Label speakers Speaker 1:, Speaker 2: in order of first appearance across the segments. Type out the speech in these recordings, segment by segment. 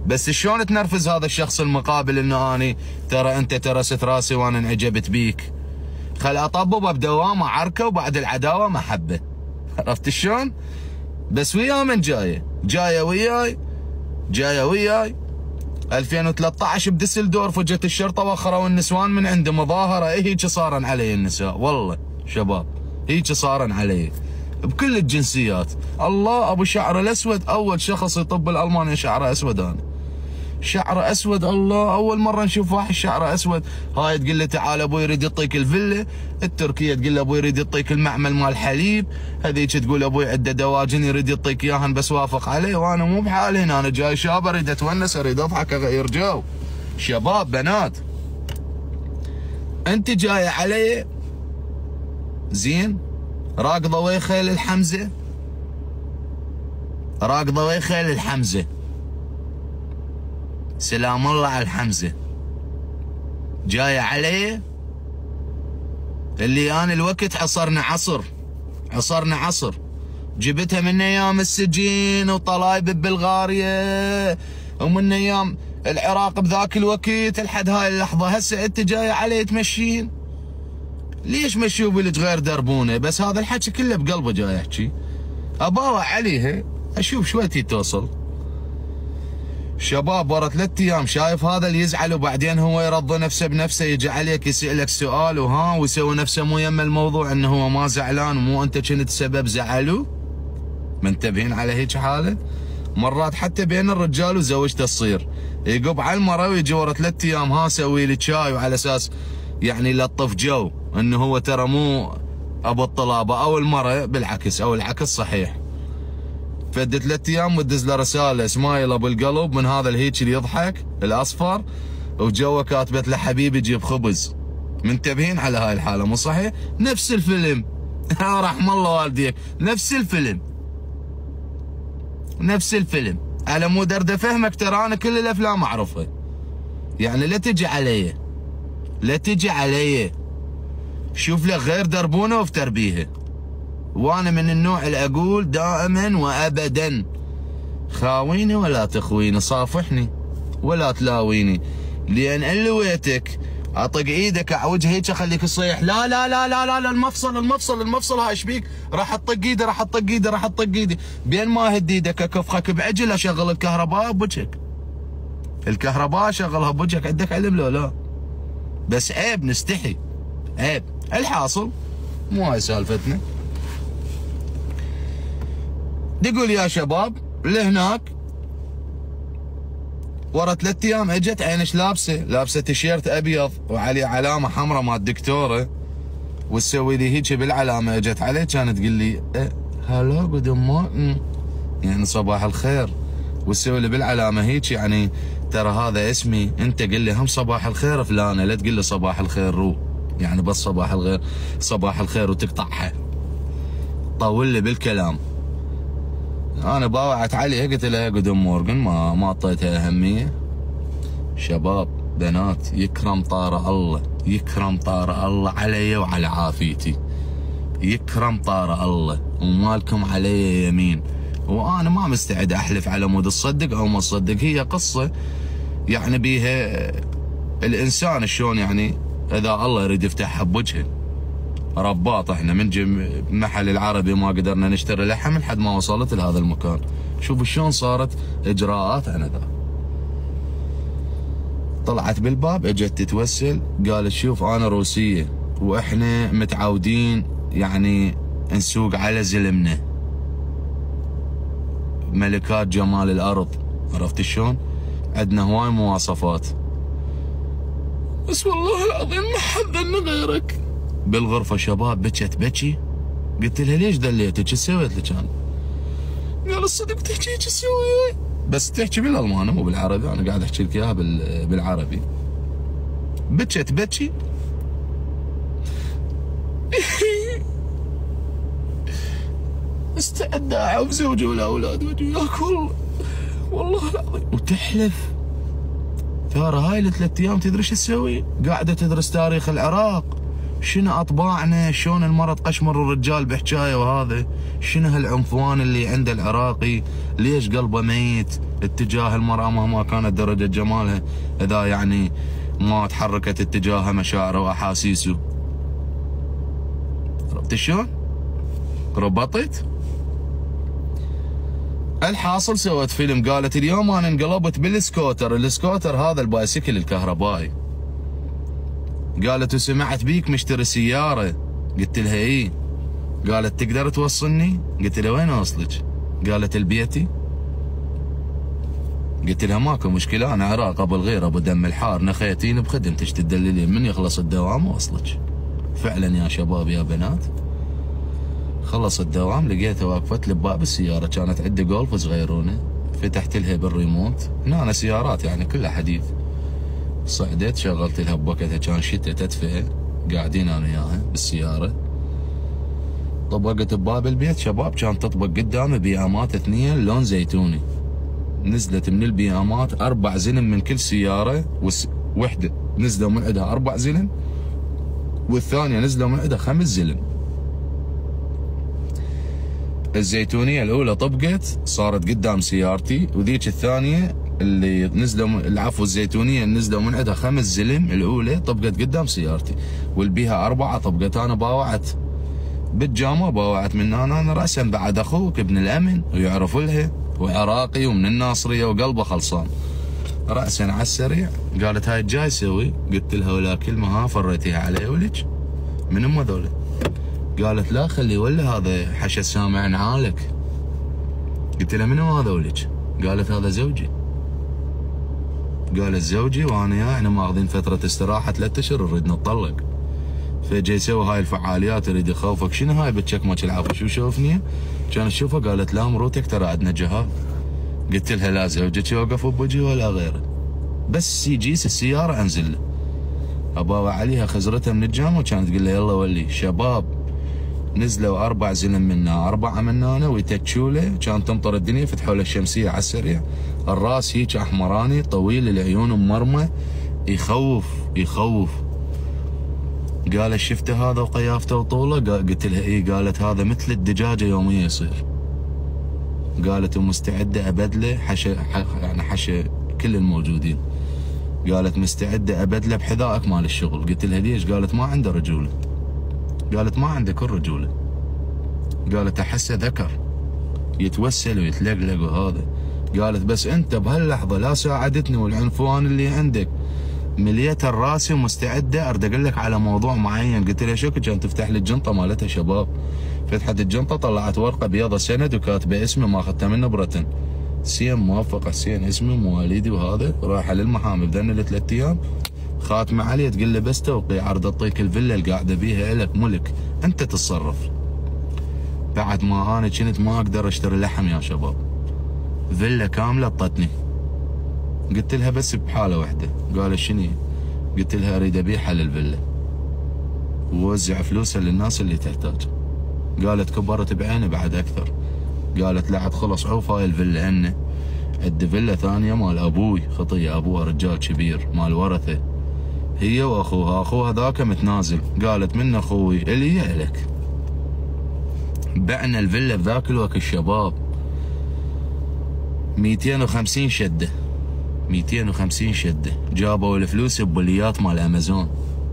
Speaker 1: بس شلون تنرفز هذا الشخص المقابل انه اني ترى انت ترست راسي وانا انعجبت بيك. خل اطببه بدوامه عركه وبعد العداوه محبه. عرفت شلون؟ بس ويا من جايه وياي 2013 بدسلدورف وجت الشرطه واخروا النسوان من عند مظاهره. هيك صارن علي النساء والله شباب، هيك صارن علي بكل الجنسيات. الله ابو شعر الاسود، اول شخص يطب الالماني شعره اسود. انا شعره اسود، الله اول مره نشوف واحد شعره اسود. هاي تقول له تعال ابوي يريد يعطيك الفيلا، التركيه تقول له ابوي يريد يعطيك المعمل مال حليب، هذيك تقول ابوي عنده دواجن يريد يعطيك اياهن بس وافق عليه. وانا مو بحالي هنا، انا جاي شاب اريد اتونس، اريد اضحك اغير جو. شباب بنات، انت جايه علي زين راكضه ويا خيل الحمزه، راكضه ويا خيل الحمزه، سلام الله على الحمزه. جايه علي اللي انا الوقت عصرنا عصر جبتها من ايام السجين وطلايب ببلغاريا ومن ايام العراق بذاك الوقت لحد هاي اللحظه. هسه انت جايه علي تمشين، ليش مشيوا بلج غير دربونه؟ بس هذا الحكي كله بقلبه جاي يحكي. اباوع عليها اشوف شويتي توصل. شباب ورا 3 ايام شايف هذا اللي يزعل وبعدين هو يرضى نفسه بنفسه، يجي عليك يسألك سؤال ويسوي نفسه مو يم الموضوع، انه هو ما زعلان ومو انت كنت سبب زعله. منتبهين على هيك حاله؟ مرات حتى بين الرجال وزوجته تصير يقب على المرة ويجي ورا 3 ايام سوي لي شاي، وعلى اساس يعني يلطف جو انه هو ترى مو ابو الطلابه، او المرة بالعكس او العكس صحيح. فد 3 ايام وتدز له رساله سمايل ابو القلب من هذا الهيك اللي يضحك الاصفر، وجوه كاتبت له حبيبي جيب خبز. منتبهين على هاي الحاله مو صحيح؟ نفس الفيلم رحم الله والديك، نفس الفيلم. على مود ارد افهمك ترى انا كل الافلام اعرفها، يعني لا تجي علي شوف لك غير دربونه وافتر بيها. وانا من النوع اللي اقول دائما وابدا خاويني ولا تخويني، صافحني ولا تلاويني، لان اللي ويتك اطق ايدك اعوج هيك اخليك تصيح لا لا لا لا لا, لا المفصل هاي ايش بيك؟ راح تطق ايدي بين ما هد ايدك اكفخك بعجل اشغل الكهرباء بوجهك. الكهرباء اشغلها بوجهك، عندك علم لو لا؟ بس عيب نستحي، عيب. الحاصل مو هاي سالفتنا. تقول يا شباب لهناك ورا 3 ايام اجت عينش لابسه تيشيرت ابيض وعليه علامه حمراء مال دكتوره، وتسوي لي هيك بالعلامه. اجت عليه كانت تقول لي هلا قد ما يعني صباح الخير، وتسوي لي بالعلامه هيك يعني ترى هذا اسمي، انت قل لي هم صباح الخير فلانه، لا تقول لي صباح الخير رو، يعني بس صباح الخير وتقطعها. طول لي بالكلام. انا باوعت عليها قلت لها قد مورجن ما اعطيتها اهميه. شباب بنات يكرم طار الله علي وعلى عافيتي، يكرم طار الله ومالكم علي يمين. وانا ما مستعد احلف على مود تصدق او ما تصدق، هي قصه يعني بيها الانسان شلون يعني اذا الله يريد يفتحها بوجهه. رباط احنا من محل العربي ما قدرنا نشتري لحم لحد ما وصلت لهذا المكان. شوف شلون صارت اجراءات عنذا. طلعت بالباب اجت تتوسل، قالت شوف انا روسيه واحنا متعودين يعني نسوق على زلمنا، ملكات جمال الارض، عرفت شلون؟ عندنا هواي مواصفات، بس والله العظيم ما حد غيرك. بالغرفة شباب بكت بكي. قلت لها ليش دليتك؟ ايش سويت لك انا؟ قال الصدق تحكي ايش تسوي؟ بس تحكي بالالماني مو بالعربي، انا قاعد احكي لك اياها بالعربي. بكت بكي استعد اعوف زوجي والاولاد واجي وياك والله العظيم. وتحلف ترى هاي ال3 ايام تدري ايش تسوي؟ قاعده تدرس تاريخ العراق، شنو اطباعنا، شلون المرض قشمر الرجال بحكايه، وهذا شنو هالعنفوان اللي عند العراقي، ليش قلبه ميت، اتجاه المرأة مهما كانت درجة جمالها، اذا يعني ما تحركت اتجاهها مشاعره واحاسيسه. عرفت شلون؟ ربطت. الحاصل سوت فيلم، قالت اليوم انا انقلبت بالسكوتر، السكوتر هذا البايسكل الكهربائي. قالت وسمعت بيك مشتري سيارة، قلت لها ايه. قالت تقدر توصلني؟ قلت لها وين اوصلك؟ قالت البيتي. قلت لها ماكو مشكلة، انا عراق ابو الغير ابو دم الحار، نخيتين بخدمتك تدللين، من يخلص الدوام اوصلك. فعلا يا شباب يا بنات، خلص الدوام لقيتها وقفت لي بباب السيارة، كانت عندي جولف صغيرونة، فتحت لها بالريموت، هنا سيارات يعني كلها حديث. صعدت شغلت لها بوقتها كان شتاء تدفئة، قاعدين انا وياها بالسيارة. طبقت بباب البيت شباب، كان تطبق قدامي بيامات 2 لون زيتوني. نزلت من البيامات 4 زلم من كل سيارة، وحدة نزلوا من عندها 4 زلم، والثانية نزلوا من عندها 5 زلم. الزيتونية الأولى طبقت صارت قدام سيارتي، وذيك الثانية اللي نزلوا العفو الزيتونية نزلوا من عندها 5 زلم، الأولى طبقت قدام سيارتي، والبيها 4 طبقت. أنا باوعت بالجامعة، باوعت من أنا رأسا بعد أخوك ابن الأمن ويعرفوا لها، وعراقي ومن الناصرية وقلبه خلصان. رأسا على السريع قالت هاي جاي سوي؟ قلت لها ولا كلمة، ها فريتيها علي ولك؟ من هم هذول؟ قالت لا خلي ولا هذا حشا سامع نعالك. قلت لها من هو هذا ولك؟ قالت هذا زوجي. قالت زوجي وانا يا احنا ماخذين فترة استراحة 3 اشهر نريد نطلق، فجاي يسوي هاي الفعاليات يريد يخوفك. شنو هاي بتشكمك العفو؟ شو شوفني؟ كان تشوفه. قالت لا مروتك ترى عندنا جهاد. قلت لها لا زوجك يوقف بوجهي ولا غيره، بس يجيس السيارة انزل له. اباوع عليها خزرتها من الجامعة، كانت تقول له يلا ولي. شباب نزلوا 4 زلم منا 4 منانا ويتكشوا له، كان تمطر الدنيا، فتحوا له الشمسية على السريع. الراس هيك احمراني طويل، العيون مرمى، يخوف يخوف. قالت شفته هذا وقيافته وطوله؟ قلت لها اي. قالت هذا مثل الدجاجة يومية يصير. قالت ومستعدة ابدله يعني حشا كل الموجودين. قالت مستعدة ابدله بحذائك مال الشغل. قلت لها ليش؟ قالت ما عنده رجولة. قالت ما عنده كل رجولة. قالت احسه ذكر يتوسل ويتلقلق وهذا. قالت بس انت بهاللحظة لا ساعدتني، والعنفوان اللي عندك مليت الراسي ومستعدة ارد اقول لك على موضوع معين. قلت لها شو كان تفتح لي الجنطة مالتها شباب. فتحت الجنطة طلعت ورقة بيضة سند وكاتبة اسمي، ما اخذتها منه برتن. سين موافقة، سين اسمي مواليدي وهذا. رايحة للمحامي بذن ال3 ايام، خاتمة عليه تقول له بس توقيع عرض اعطيك الفيلا اللي قاعدة بيها الك ملك، انت تتصرف. بعد ما انا كنت ما اقدر اشتري لحم يا شباب، فيلا كاملة اعطتني. قلت لها بس بحالة واحدة. قالت شنو؟ قلت لها اريد ابيعها للفيلا ووزع فلوسها للناس اللي تحتاج. قالت كبرت بعيني بعد اكثر. قالت لا عاد خلص عوف هاي الفيلا هنه، عندي فيلا ثانية مال ابوي، خطية ابوها رجال كبير مال ورثة، هي واخوها، اخوها ذاك متنازل. قالت من اخوي الي الك. بعنا الفيلا بذاك الوقت الشباب 250 شدة، 250 شدة. جابوا الفلوس ببليات مال امازون،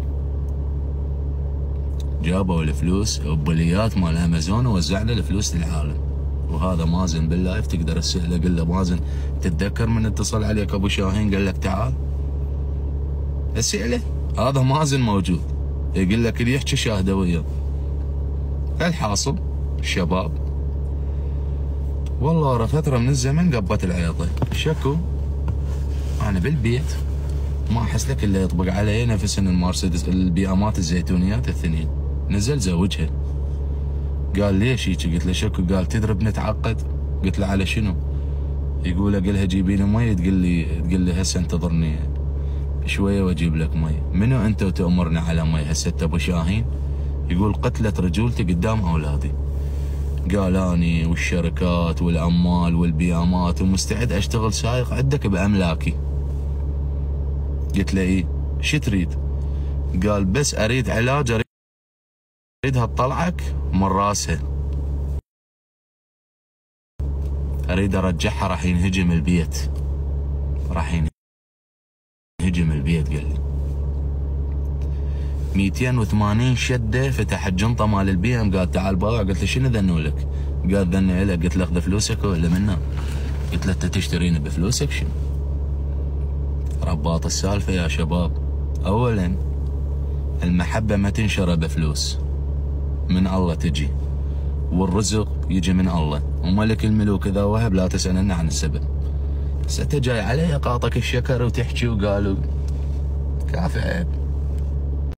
Speaker 1: جابوا الفلوس ببليات مال امازون ووزعنا الفلوس للعالم. وهذا مازن باللايف تقدر تسأله، قل له مازن تتذكر من اتصل عليك ابو شاهين قال لك تعال؟ اسأله، هذا مازن موجود يقول لك اللي يحكي شاهده وياه. الحاصل الشباب والله ورا فترة من الزمن قبت العيطة. شكو انا بالبيت ما احس لك الا يطبق علي نفس المرسيدس البيامات الزيتونيات الثنين. نزل زوجها. قال ليش هيك؟ قلت له شكو؟ قال تدري بنتعقد. قلت له على شنو؟ يقول اقول جيبي لي مي، تقول لي هسه انتظرني شويه واجيب لك مي. منو انت وتأمرني على مي؟ هسه انت ابو شاهين؟ يقول قتلت رجولتي قدام اولادي. قال اني والشركات والعمال والبيامات ومستعد اشتغل سايق عندك باملاكي. قلت له ايه شو تريد؟ قال بس اريد علاج، اريدها تطلعك من راسها. اريد ارجعها راح ينهجم البيت، راح ينهجم البيت. قال لي 280 شده. فتح الجنطه مال البي ام قال تعال باوع. قلت له شنو ذنوا لك؟ قال ذني له. قلت له اخذ فلوسك ولا منه؟ قلت له انت تشتريني بفلوسك شنو؟ رباط السالفه يا شباب، اولا المحبه ما تنشرى بفلوس، من الله تجي، والرزق يجي من الله، وملك الملوك اذا وهب لا تسالن عن السبب. بس انت جاي علي قاطك الشكر وتحكي وقالوا كافي عيب.